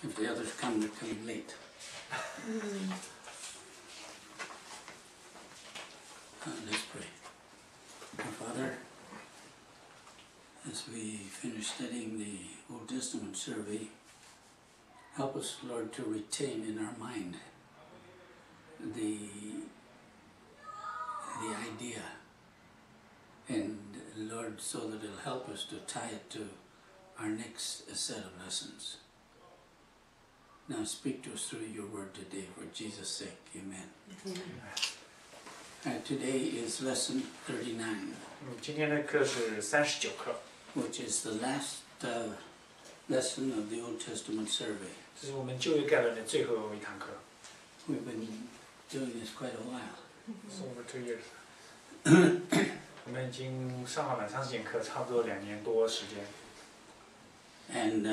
If the others come, they're coming late. Let's pray. Our Father, as we finish studying the Old Testament survey, help us, Lord, to retain in our mind the idea, and Lord, so that it'll help us to tie it to our next set of lessons. Now speak to us through your word today, for Jesus' sake. Amen. Today is lesson 39. 今天的课是39课 which is the last lesson of the Old Testament survey. 这是我们旧约概论的最后一堂课 We've been doing this quite a while. It's over 2 years. 我们已经上了蛮长时间课，差不多2年多时间。 And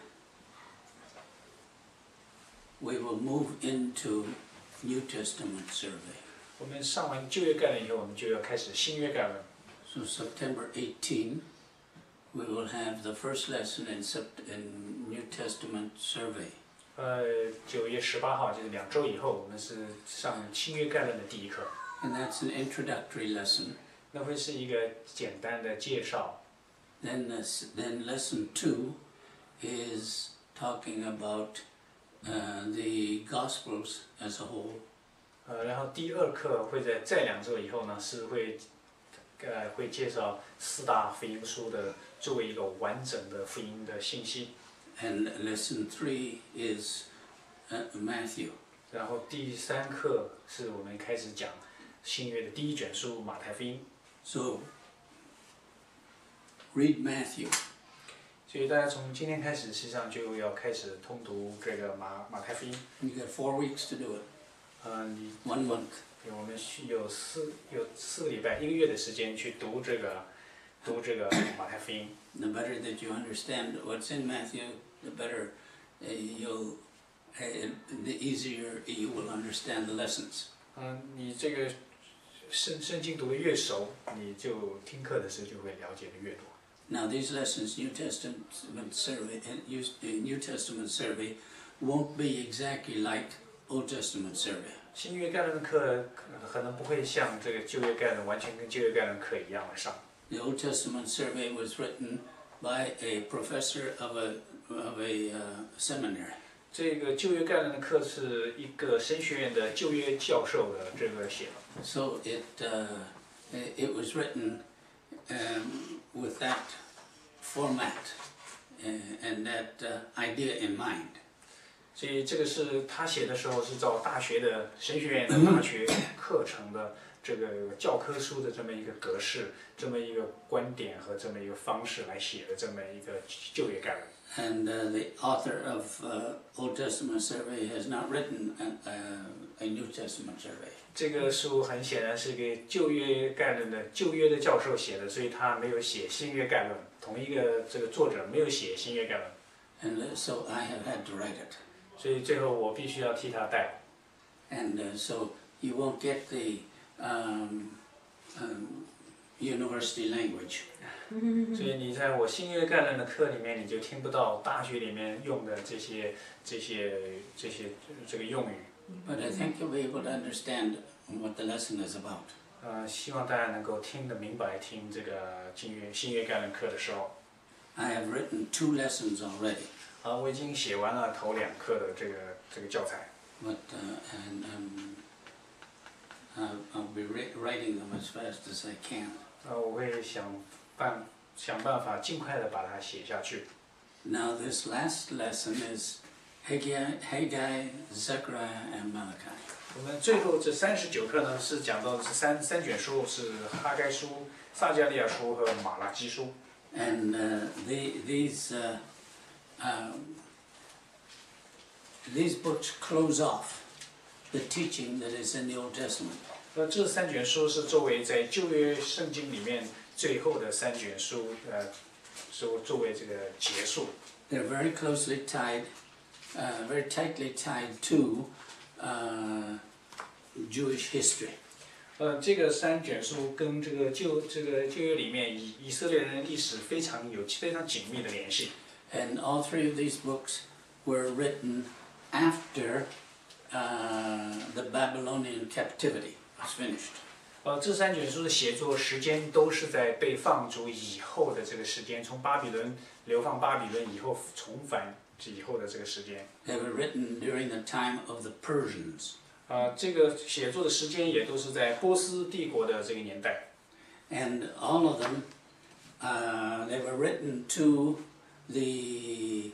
we will move into New Testament survey. 我们上完旧约概论以后，我们就要开始新约概论。 So September 18, we will have the first lesson in New Testament survey. 9月18号就是2周以后，我们是上新约概论的第一课。 And that's an introductory lesson. 那会是一个简单的介绍。 Then lesson 2 is talking about the Gospels as a whole. 然后第2课会在2周以后呢，是会介绍4大福音书的作为一个完整的福音的信息。 And lesson 3 is Matthew. 然后第3课是我们开始讲新约的第一卷书马太福音。 So read Matthew. 所以大家从今天开始，实际上就要开始通读这个马太福音。 You got 4 weeks to do it. 1 month. 我们有4个礼拜，1个月的时间去读这个马太福音。 The better that you understand what's in Matthew, the better the easier you will understand the lessons. 你这个圣经读得越熟，你就听课的时候就会了解的越多。 Now these lessons, New Testament survey, won't be exactly like Old Testament survey. 新约概论的课可能不会像这个旧约概论完全跟旧约概论课一样来上。 The Old Testament survey was written by a professor of a seminary. 这个旧约概论的课是一个神学院的旧约教授的这个写的。 So it was written with that format and that idea in mind. 所以这个是他写的时候是照大学的神学院的大学课程的这个教科书的这么一个格式，这么一个观点和这么一个方式来写的这么一个旧约概论。 And the author of Old Testament survey has not written a New Testament survey. 这个书很显然是给旧约概论的旧约的教授写的，所以他没有写新约概论。同一个这个作者没有写新约概论。 And so I have had to write it. 所以最后我必须要替他代。 And so you won't get the university language. 所以你在我新约概论的课里面，你就听不到大学里面用的这个用语。 But I think you'll be able to understand what the lesson is about. 希望大家能够听得明白，听这个新约概论课的时候。 I have written 2 lessons already. 我已经写完了头2课的这个教材。 But I'll be writing them as fast as I can. 我会想办法尽快的把它写下去。 Now this last lesson is Haggai, Zechariah, and Malachi. 我们最后这39课呢，是讲到这三卷书，是哈该书、撒迦利亚书和马拉基书。 And these books close off the teaching that is in the Old Testament. 那这3卷书是作为在旧约圣经里面最后的3卷书，作为这个结束。 They're very closely tied, very tightly tied to Jewish history. 这个3卷书跟这个旧约里面以色列人的历史非常紧密的联系。 And all 3 of these books were written after the Babylonian captivity was finished. 这3卷书的写作时间都是在被放逐以后的这个时间，从巴比伦流放巴比伦以后重返以后的这个时间。 They were written during the time of the Persians. 这个写作的时间也都是在波斯帝国的这个年代。 And all of them, they were written to the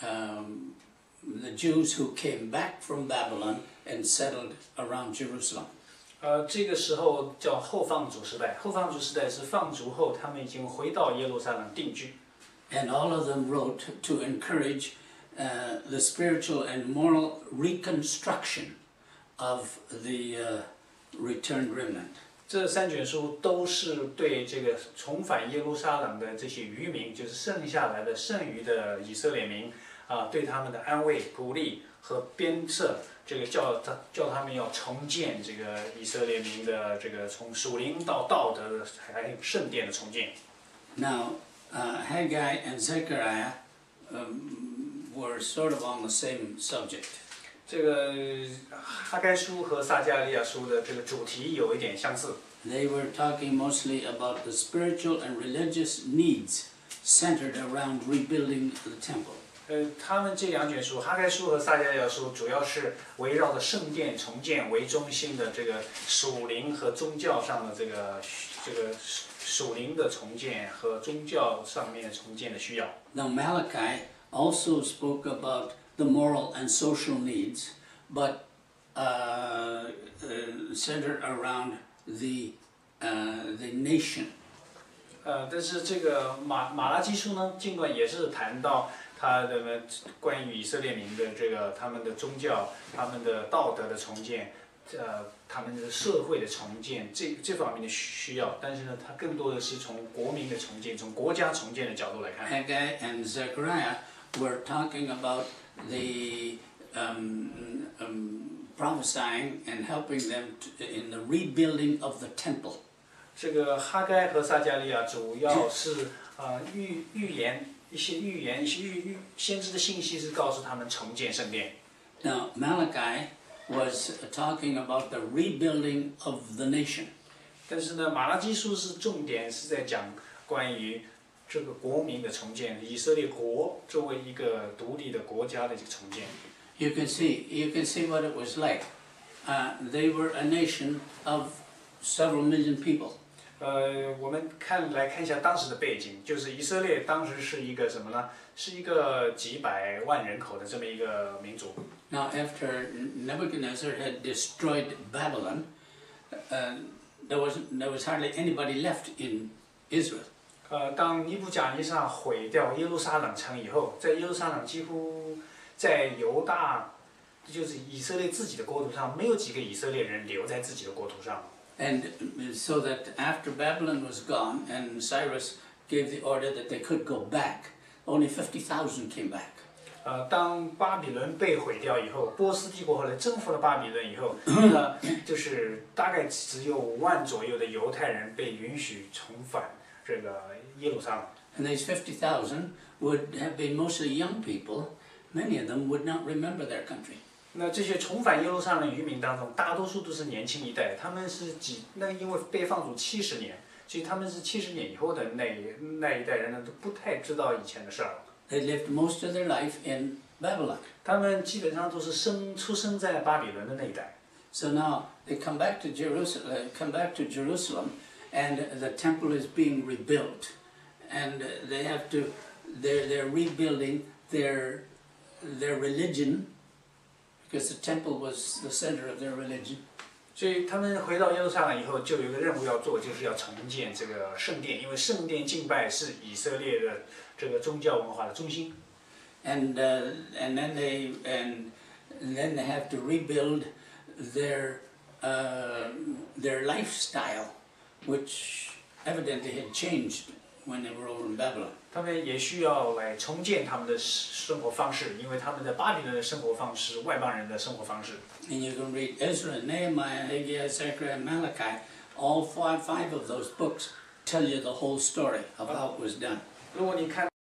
Jews who came back from Babylon and settled around Jerusalem. 这个时候叫后放逐时代。后放逐时代是放逐后，他们已经回到耶路撒冷定居。 And all of them wrote to encourage the spiritual and moral reconstruction of the returned remnant. 这3卷书都是对这个重返耶路撒冷的这些渔民，就是剩下来的剩余的以色列民对他们的安慰、鼓励和鞭策，这个叫他们要重建这个以色列民的这个从属灵到道德还有圣殿的重建。 Now, Haggai and Zechariah were sort of on the same subject. 这个哈该书和撒迦利亚书的这个主题有一点相似。 They were talking mostly about the spiritual and religious needs centered around rebuilding the temple. 他们这2卷书，哈该书和撒迦利亚书，主要是围绕着圣殿重建为中心的这个属灵和宗教上的这个属灵的重建和宗教上面重建的需要。 Now Malachi also spoke about the moral and social needs, but centered around the nation. 但是这个马拉基书呢，尽管也是谈到他的关于以色列民的这个他们的宗教、他们的道德的重建，他们的社会的重建这方面的需要，但是呢，它更多的是从国民的重建、从国家重建的角度来看。 Haggai and Zechariah were talking about the prophesying and helping them in the rebuilding of the temple. 这个哈该和撒迦利亚主要是预言一些先知的信息是告诉他们重建圣殿。 Now Malachi was talking about the rebuilding of the nation. 但是呢，马拉基书是重点是在讲关于这个国民的重建，以色列国作为一个独立的国家的这个重建。 You can see what it was like. They were a nation of several million people. 我们看一下当时的背景，就是以色列当时是一个什么呢？是一个几百万人口的这么一个民族。 Now, after Nebuchadnezzar had destroyed Babylon, there was hardly anybody left in Israel. 当尼布甲尼撒毁掉耶路撒冷城以后，在耶路撒冷几乎在犹大，就是以色列自己的国土上，没有几个以色列人留在自己的国土上。 And so that after Babylon was gone and Cyrus gave the order that they could go back, only 50,000 came back. 当巴比伦被毁掉以后，波斯帝国后来征服了巴比伦以后，就是大概只有5万左右的犹太人被允许重返这个耶路撒冷。 And these 50,000 would have been mostly young people. Many of them would not remember their country. 那这些重返耶路撒冷的渔民当中，大多数都是年轻一代，他们是因为被放逐70年，所以他们是70年以后的那一代人呢，都不太知道以前的事儿。 They lived most of their life in Babylon. 他们基本上都是出生在巴比伦的那一代。 So now they come back to Jerusalem, and the temple is being rebuilt, and they're rebuilding their religion. Because the temple was the center of their religion. 所以他们回到耶路撒冷以后，就有一个任务要做，就是要重建这个圣殿，因为圣殿敬拜是以色列的这个宗教文化的中心。 And then they have to rebuild their lifestyle, which evidently had changed when they were over in Babylon. 他们也需要来重建他们的生活方式，因为他们在巴比伦的生活方式，外邦人的生活方式。 And you can read Ezra, Nehemiah, Haggai, Zechariah, and Malachi. All five of those books tell you the whole story of how it was done. 如果你看